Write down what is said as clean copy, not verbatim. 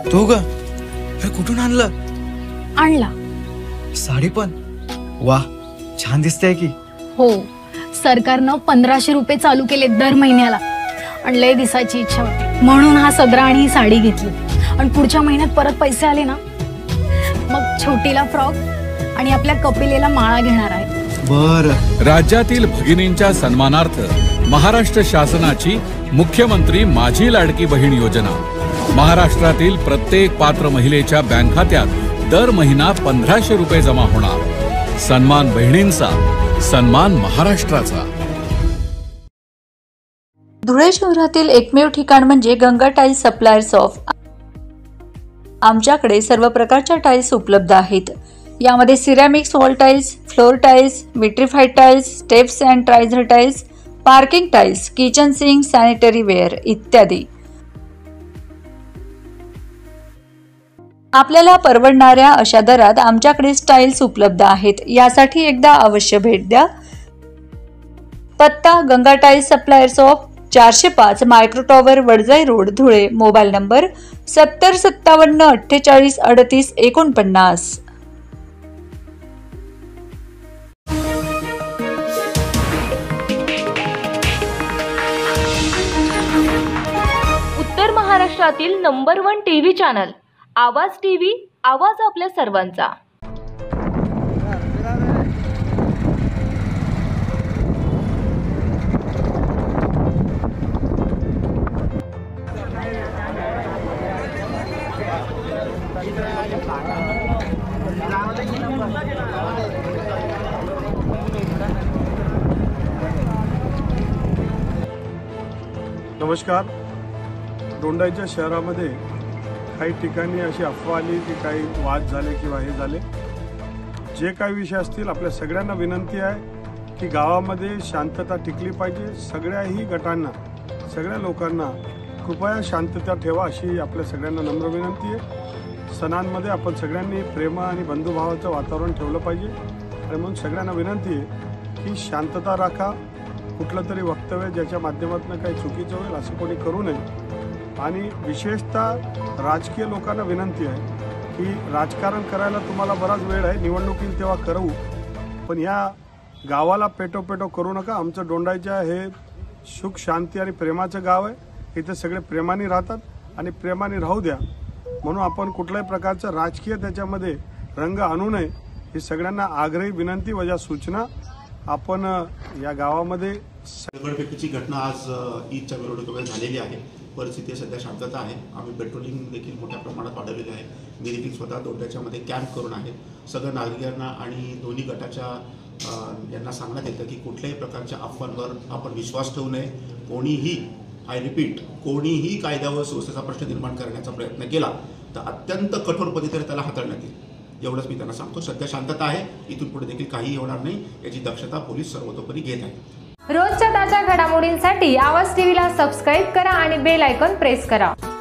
तू ग हे कुठून आणलं? आणला साडी पण वाह छान दिसते की. हो, सरकारनं 1500 रुपये चालू केले दर महिन्याला. आणि लय दिसायची इच्छा होती म्हणून हा सदरा आणि ही साडी घेतली. आणि पुढच्या महिन्यात परत पैसे आले ना मग छोटीला फ्रॉक आणि आपल्या कपिलेला माळा घेणार आहे. बर. राज्यातील भगिनींच्या सन्मानार्थ महाराष्ट्र शासनाची मुख्यमंत्री माझी लाडकी बहीण योजना महाराष्ट्रातील प्रत्येक पात्र महिलेच्या बँक खात्यात दर महिना 1500 रुपये जमा होणार. सन्मान बहिणींचा, सन्मान महाराष्ट्राचा. धुळे शहरातील एकमेव ठिकाण म्हणजे गंगा टाइल्स सप्लायर्स ऑफ. आमच्याकडे सर्व प्रकारच्या टाइल्स उपलब्ध आहेत. यामध्ये ceramics wall tiles, floor tiles, vitrified tiles, steps and riser tiles, parking tiles, kitchen sink, sanitary ware इत्यादी. आपल्याला परवडणाऱ्या अशा दरात आमच्याकडे टाइल्स उपलब्ध आहेत. यासाठी एकदा अवश्य भेट द्या. पत्ता Ganga tiles suppliers of, 405 micro tower, Wadjai road, Dhule. Mobile number 7057 48 38 49. उत्तर महाराष्ट्रातील number 1 TV channel Awaaz TV, आवाज आपल्या सर्वांचा. नमस्कार. दोंडाईच्या शहरामध्ये काही ठिकाणी अशी अफवा आली की काही वाद झाले किंवा हे झाले. जे काही विषय असतील आपल्या सगळ्यांना विनंती आहे की गावामध्ये शांतता टिकली पाहिजे. सगळ्याही गटांना, सगळ्या लोकांना कृपया शांतता ठेवा अशी आपल्या सगळ्यांना नम्र विनंती आहे. सणांमध्ये आपण सगळ्यांनी प्रेम आणि बंधुभावाचं वातावरण ठेवलं पाहिजे. आणि म्हणून सगळ्यांना विनंती आहे की शांतता राखा. कुठलं तरी वक्तव्य ज्याच्या माध्यमातून काही चुकीचं होईल असं कोणी करू नये. आणि विशेषतः राजकीय लोकांना विनंती आहे की राजकारण करायला तुम्हाला बराच वेळ आहे, निवडणूक येईल तेव्हा करू, पण या गावाला पेटो करू नका. आमचं दोंडाईच्या हे सुख शांती आणि प्रेमाचं गाव आहे. इथे सगळे प्रेमाने राहतात आणि प्रेमाने राहू द्या. म्हणून आपण कुठल्याही प्रकारचं राजकीय त्याच्यामध्ये रंग आणू नये ही सगळ्यांना आग्रही विनंती वजा सूचना. आपण या गावामध्ये दगडफेकीची घटना आज ईदच्या मिरवणुकीमध्ये झालेली आहे. परिस्थिती सध्या शांतता आहे. आम्ही पेट्रोलिंग देखील मोठ्या प्रमाणात वाढवलेली आहे. मी देखील स्वतः दोंड्याच्यामध्ये कॅम्प करून आहे. सगळ्या नागरिकांना आणि दोन्ही गटाच्या यांना सांगण्यात येतं की कुठल्याही प्रकारच्या अफवांवर आपण विश्वास ठेवू नये. कोणीही, आय रिपीट, कोणीही कायद्यावर सुव्यवस्थेचा प्रश्न निर्माण करण्याचा प्रयत्न केला तर अत्यंत कठोर पद्धतीने त्याला हाताळण्यात येईल. एवढंच मी त्यांना सांगतो. सध्या शांतता आहे. इथून पुढे देखील काही होणार नाही याची दक्षता पोलीस सर्वतोपरी घेत आहे. रोजच्या ताज्या घडामोडींसाठी आवाज टीव्हीला सबस्क्राईब करा आणि बेल आयकॉन प्रेस करा.